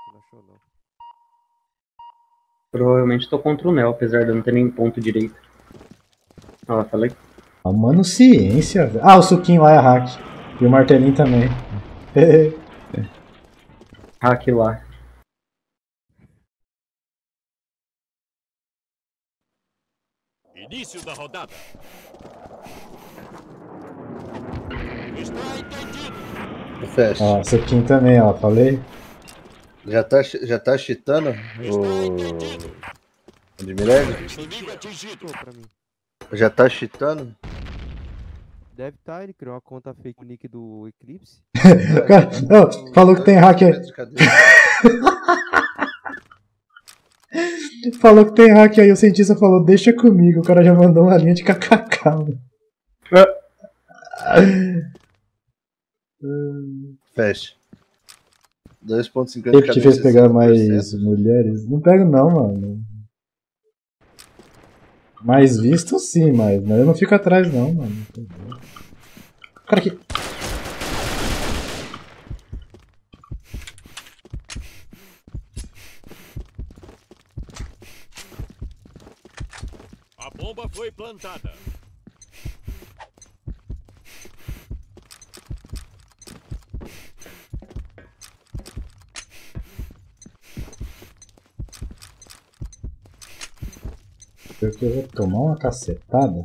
Não achou, não. Provavelmente tô contra o Neo, apesar de eu não ter nem ponto direito. Ah, falei. Ah, mano, ciência, velho. Ah, o suquinho lá é hack. E o martelinho também. Hack lá. Início da rodada. Está entendido. Fast. Ó, suquinho também, ó, falei. Já tá cheatando o de Mirelle? Inimigo atingido. Tô pra mim. Já tá cheatando? Deve estar, ele criou uma conta fake nick do Eclipse. Cara, ó, falou que tem hack aí. Falou que tem hack aí, o cientista falou, deixa comigo. O cara já mandou uma linha de kkk. Mano. Fast. 2.50 Ele que te fez pegar mais mulheres? Não pego não, mano. Mais visto sim, mas eu não fico atrás não, mano. Cara que... A bomba foi plantada. Eu que eu vou tomar uma cacetada.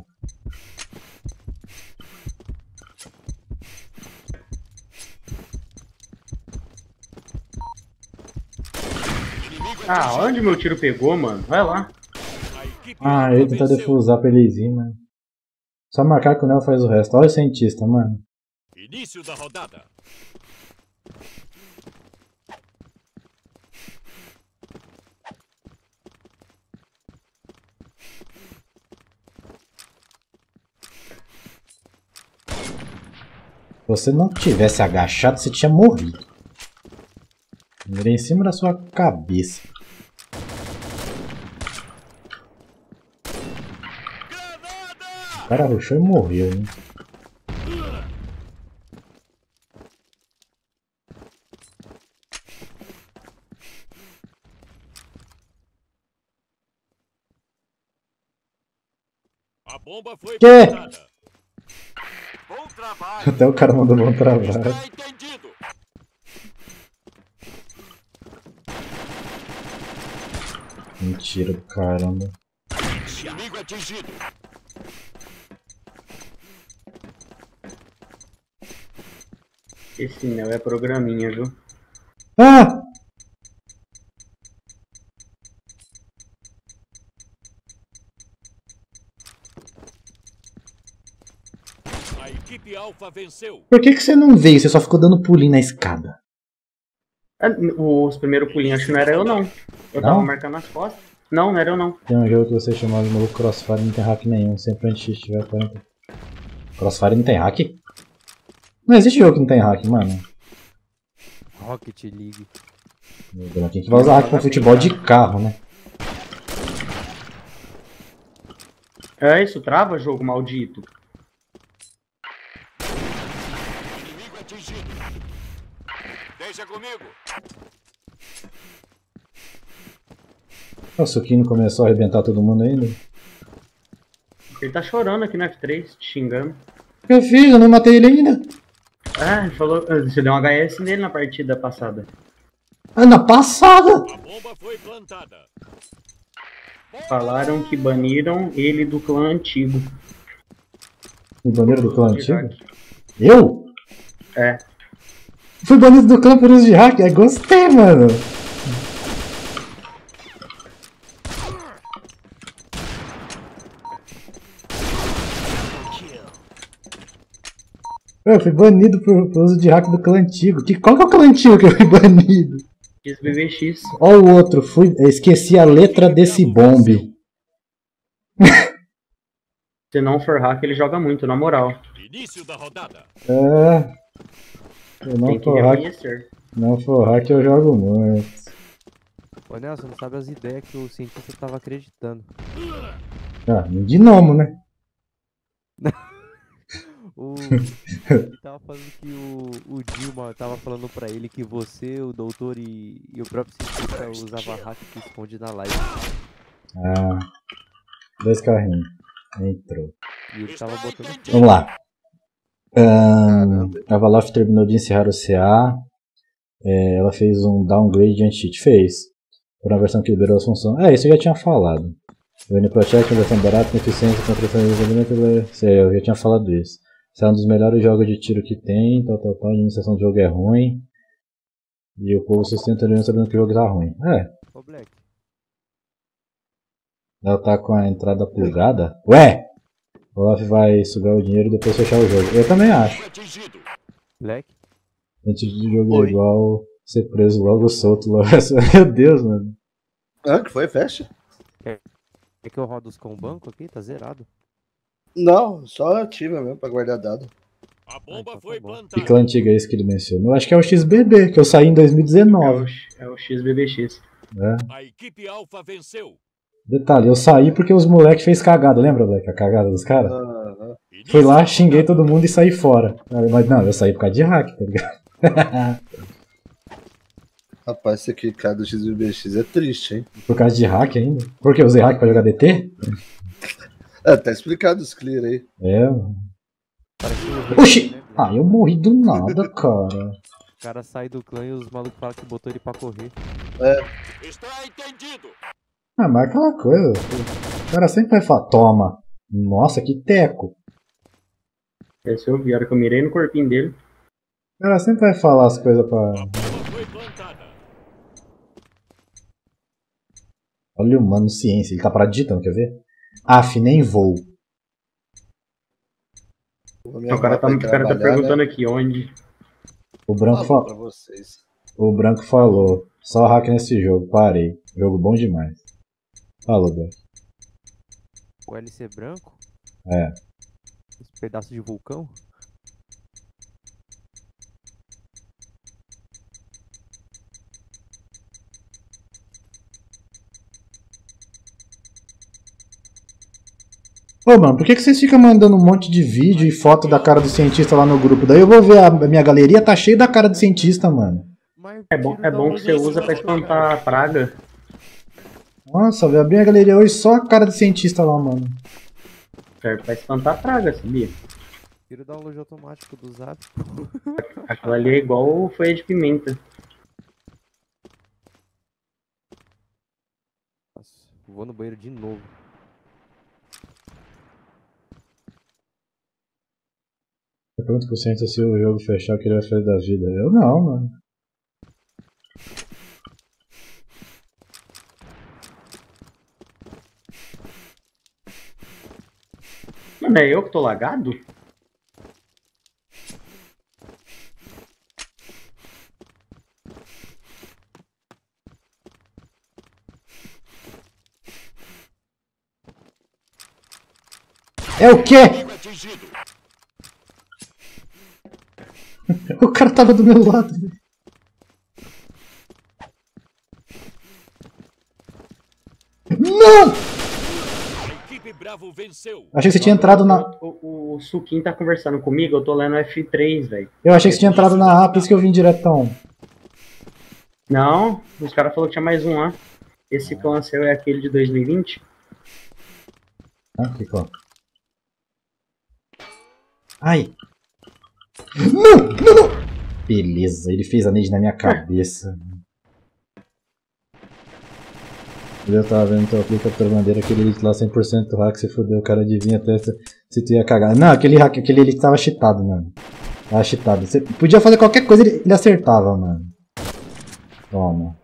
Ah, onde meu tiro pegou, mano? Vai lá. Ah, ele tentar defusar pra eles ir, mano. Só marcar que o Neo faz o resto. Olha o cientista, mano. Início da rodada. Se você não tivesse agachado, você tinha morrido. Mirei em cima da sua cabeça. O cara rushou e morreu, hein? A bomba foi Que? plantada. Bom trabalho. Até o cara mandou bom trabalho. Está entendido. Mentira do caramba. Inimigo atingido. Esse Neo é programinha, viu? Ah! A equipe Alpha venceu. Por que você não veio? Você só ficou dando pulinho na escada. Ah, os primeiros pulinhos, acho que não era eu, não. Eu tava Não? marcando as costas. Não, não era eu, não. Tem um jogo que você chama de maluco Crossfire e não tem hack nenhum. Sempre antes de tiver 40. Crossfire não tem hack? Não existe jogo que não tem hack, mano. Rocket League. Meu Deus, quem que vai usar hack pra futebol de carro, né? É isso, trava jogo maldito. Inimigo atingido. Deixa comigo. O Suquinho começou a arrebentar todo mundo ainda. Ele tá chorando aqui no F3, te xingando. O que eu fiz? Eu não matei ele ainda. Ah, ele falou. Você deu um HS nele na partida passada. Ah, na passada! A bomba foi plantada. Falaram que baniram ele do clã antigo. O banido do clã De antigo? hack. Eu? É. Fui banido do clã por uso de hack. É, gostei, mano. Eu fui banido por uso de hack do clã antigo. Qual que é o clã antigo que eu fui banido? XBVX. Ó o outro, esqueci a letra desse bombe. Se não for hack, ele joga muito, na moral. Início da rodada. É. Se Tem não que for hack, reconhecer. não for hack eu jogo muito. Ô Nelson, não sabe as ideias que o cientista tava acreditando. Ah, gnomo, né? Ele tava falando que o Dilma tava falando pra ele que você, o doutor e o próprio cientista usava hack que esconde na live. Ah, 2 carrinhos. Entrou. E ele tava botando fé. Vamos lá. Caramba. A Valorant terminou de encerrar o CA. Ela fez um downgrade de anti-cheat. Fez. Por uma versão que liberou as funções. Isso eu já tinha falado. O NProtect é uma versão barata, com eficiência, contra desenvolvimento. Eu já tinha falado isso. Esse é um dos melhores jogos de tiro que tem. A administração do jogo é ruim. E o povo sustenta ali sabendo que o jogo tá ruim. Ô, Black. Ela tá com a entrada plugada. Ué! O Olaf vai sugar o dinheiro e depois fechar o jogo. Eu também acho. Atingido. Black? Antes de jogo Oi. é igual ser preso logo solto. Logo. Meu Deus, mano. Ah, que foi? Fecha? É que eu rodo os com o banco aqui? Tá zerado. Não, só ativa mesmo pra guardar dado. A bomba então tá foi bom. plantada. Que clã antiga é esse que ele mencionou? Acho que é o XBB, que eu saí em É 2019. o XBBX. Né? A equipe Alpha venceu. Detalhe, eu saí porque os moleques fez cagada. Lembra, Black? A cagada dos caras? Aham. Fui lá, xinguei todo mundo e saí fora. Mas não, eu saí por causa de hack, tá ligado? Rapaz, esse aqui, cara, do XBX é triste, hein? Por causa de hack ainda. Por que? Eu usei hack pra jogar DT? Tá explicado os clear aí. Parece que Oxi! né, Black? Eu morri do nada, cara. O cara sai do clã e os malucos falam que botou ele pra correr. Está entendido. Mas aquela coisa. O cara sempre vai falar, toma. Nossa, que teco. Esse eu vi, a hora que eu mirei no corpinho dele. O cara sempre vai falar as coisas pra. A bomba foi plantada. Olha o mano ciência, ele tá parado digitando, quer ver? Af, nem voo. Vou me O cara arrumar tá, pra ir o cara tá trabalhar, perguntando né? aqui onde. O branco, Falou fa... pra vocês. o branco falou. Só hack nesse jogo, parei. Jogo bom demais. Falou, Black. O LC branco? É. Esse pedaço de vulcão? Ô, mano, por que vocês ficam mandando um monte de vídeo e foto da cara do cientista lá no grupo? Daí eu vou ver a minha galeria, tá cheia da cara do cientista, mano. Mas É bom tira da que você luz usa pra esse espantar a praga. Nossa, eu abri a galeria hoje só a cara do cientista lá, mano. Serve pra espantar a praga, sabia? Tira o download automático do Zap. Aquilo ali é igual folha de pimenta. Nossa, vou no banheiro de novo. Eu pergunto pro cientista se o jogo fechar o que ele vai fazer da vida. Eu não, mano. Mano, é eu que tô lagado? É o quê? Inimigo atingido. O cara tava do meu lado. Não! A equipe Bravo venceu. Achei que você tinha entrado na. O Suquinho tá conversando comigo, eu tô lendo F3, velho. Eu achei que você tinha entrado na A, por isso que eu vim diretão. Não, os caras falaram que tinha mais um lá. Esse clã seu é aquele de 2020? Aqui, ó. Ai! Não! Não, não! Beleza, ele fez a nade na minha cabeça. Eu tava vendo teu aplica Captura Bandeira, aquele elite lá 100% hack, se fudeu, o cara adivinha até se tu ia cagar. Não, aquele hack, aquele elite tava cheatado, mano. Tava cheatado. Você podia fazer qualquer coisa, ele acertava, mano. Toma.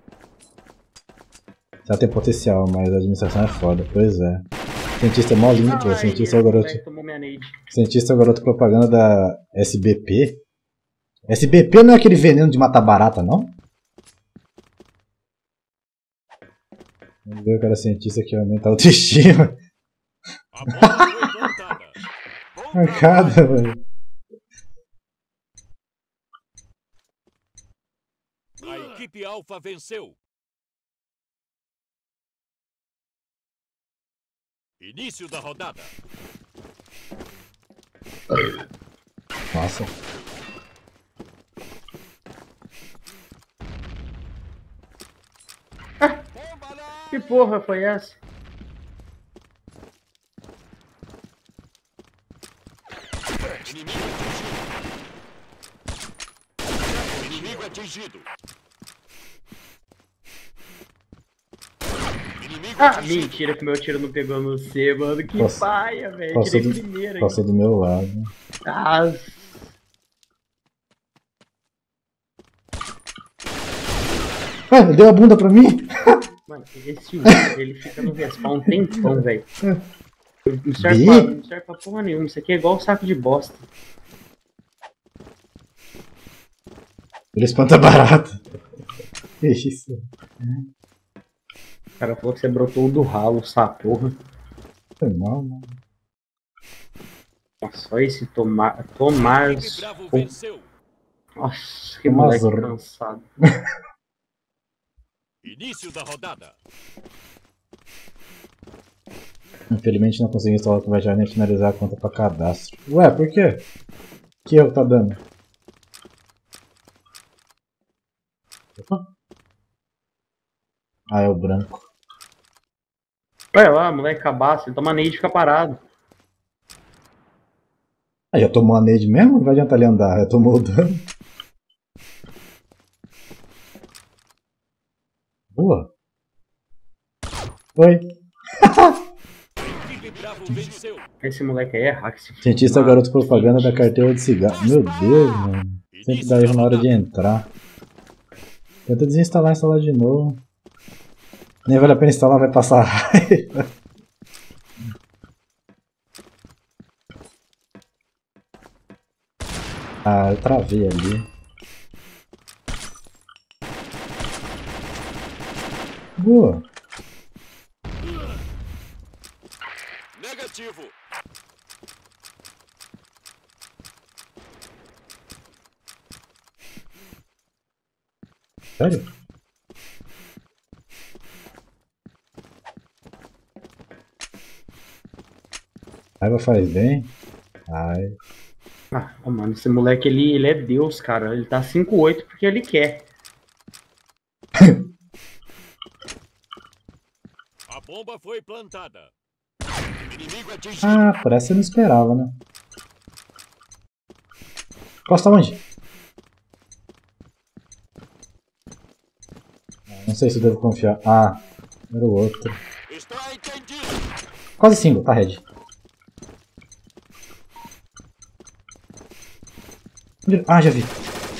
Já tem potencial, mas a administração é foda, pois é. Cientista é mó lindo, pô. Cientista é o garoto. Tomou minha nade. Cientista é o garoto propaganda da SBP. SBP não é aquele veneno de matar barata, não? Vamos ver o cara cientista que aumenta a autoestima. A bomba foi plantada. Bom Mancada, trabalho. velho. A equipe Alpha venceu. Início da rodada. Nossa. Que porra foi essa? Inimigo atingido. Inimigo Ah, atingido. mentira que meu tiro não pegou no C, mano. Que Nossa. paia, velho. Passou Tirei do, primeiro. passou do meu lado. Ah, Ah, ele deu a bunda pra mim? mano, esse Wither, ele fica no respawn um tempão, velho. Não serve, não serve pra porra nenhuma. Isso aqui é igual um saco de bosta. Ele espanta barato. Que isso? O cara falou que você brotou do ralo, essa porra. Foi mal, mano. Nossa, só esse Equipe Tomás. Bravo venceu. Nossa, que Tomás moleque Ro- cansado. Início da rodada. Infelizmente não consegui instalar o Converge nem finalizar a conta pra cadastro. Ué, por quê? Que erro tá dando? Opa. Ah, é o branco. Olha lá, moleque cabaço, ele toma nade e fica parado. Ah, já tomou a nade mesmo? Não vai adiantar ele andar, já tomou o dano. Boa. Oi. Equipe Bravo venceu. Esse moleque aí é hack. Cientista é o garoto propaganda da carteira de cigarro. Meu Deus, mano. Sempre dá erro na hora de entrar. Tenta desinstalar e instalar de novo. Nem vale a pena instalar, vai passar raiva. Ah, eu travei ali. Boa. Negativo. Sério? Raiva faz bem? Ai. Ah, mano, esse moleque ele é Deus, cara. Ele tá 5-8 porque ele quer. A bomba foi plantada. Inimigo atingido. Ah, por essa eu não esperava, né? Costa onde? Não sei se eu devo confiar. Ah, era o outro. Está entendido. Quase 5, tá, Red. Ah, já vi.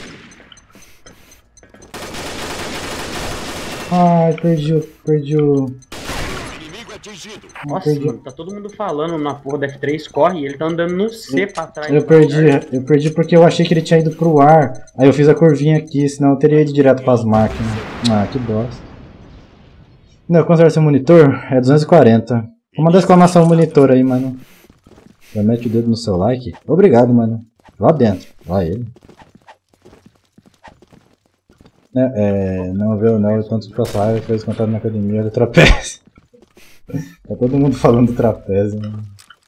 Ai, perdi o... Inimigo atingido. Nossa, perdi. mano, tá todo mundo falando na porra da F3, corre, e ele tá andando no C pra trás. Eu perdi porque eu achei que ele tinha ido pro ar. Aí eu fiz a curvinha aqui, senão eu teria ido direto pras máquinas. Ah, que bosta. Não, quanto era seu monitor? É 240. Vou mandar exclamação monitor aí, mano. Já mete o dedo no seu like. Obrigado, mano. Lá dentro. Lá ele. Não vê o Nelo tanto de passar, ele fez contato na academia do trapézio. Tá todo mundo falando do trapézio, mano.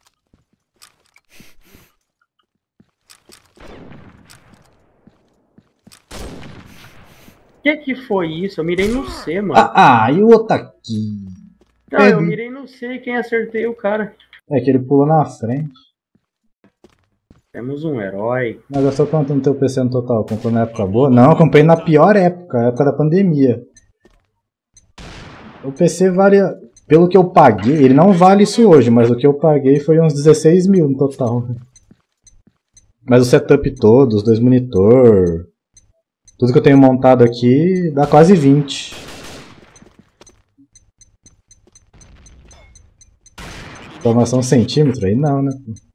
Que foi isso? Eu mirei no C, mano. E o outro aqui? Não, eu mirei no C e quem acertei o cara. É que ele pulou na frente. Temos um herói. Mas gastou quanto no teu PC no total? Comprou na época boa? Não, eu comprei na pior época, a época da pandemia. O PC vale... Pelo que eu paguei, ele não vale isso hoje, mas o que eu paguei foi uns 16 mil no total. Mas o setup todo, os 2 monitor... Tudo que eu tenho montado aqui dá quase 20. Informação centímetro aí não, né?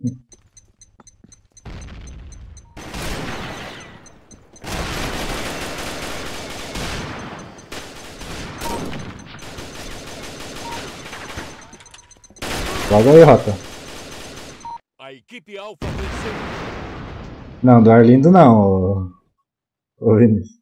Logo aí, Rota. A equipe Alpha venceu. Não, do Arlindo não, ô Vinícius.